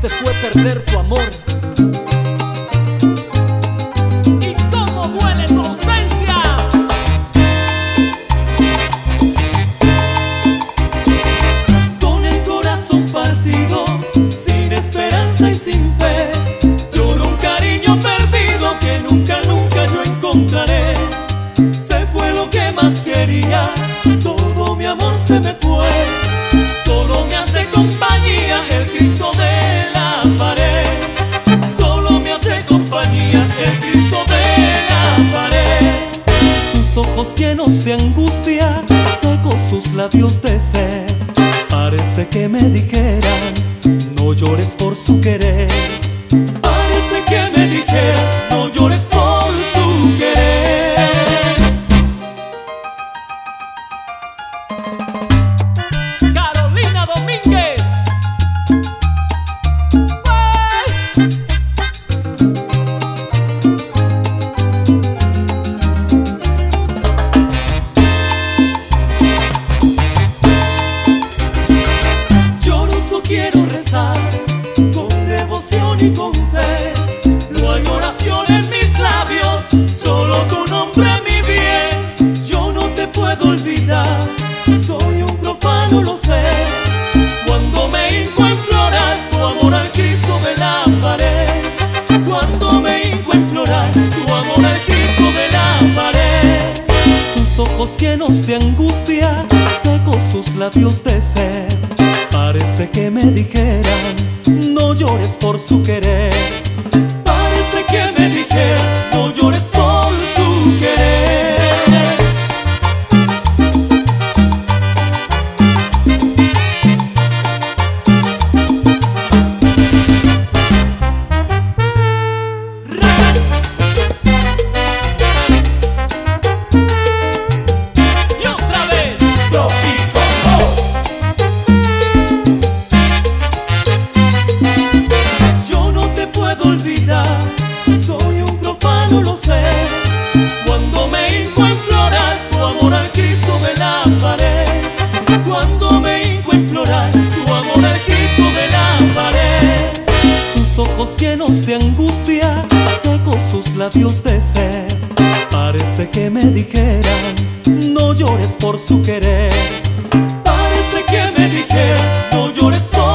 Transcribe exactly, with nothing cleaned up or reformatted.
triste fue perder tu amor. ¿Y cómo duele tu ausencia? Con el corazón partido, sin esperanza y sin fe, lloro un cariño perdido que nunca, nunca yo encontraré. Se fue lo que más quería, todo mi amor se me fue. Solo me hace compañía el Cristo de la pared. Solo me hace compañía el Cristo de la pared. Sus ojos llenos de angustia, secos sus labios de sed. Parece que me dijeran, no llores por su querer. Parece que me dijeran, no llores por su querer. Carolina Domínguez. Lloroso quiero rezar, con devoción y con fe. No hay oración en mis labios, solo tu nombre mi bien. Yo no te puedo olvidar, soy un profano, lo sé. Cuando me hinco a implorar tu amor al Cristo de la pared. Cuando me hinco a implorar tu amor al Cristo de la pared. Sus ojos llenos de angustia, secos sus labios de sed. Parece que me dijeran, no llores por su querer. Parece que me dijeran, no llores por su querer. Y otra vez. Yo no te puedo olvidar, soy un profano, lo sé. Cuando me hinco a implorar tu amor al Cristo de la pared. Cuando me hinco a implorar tu amor al Cristo de la pared. Sus ojos llenos de angustia, secos sus labios de sed. Parece que me dijeran, no llores por su querer. Parece que me dijeran, no llores por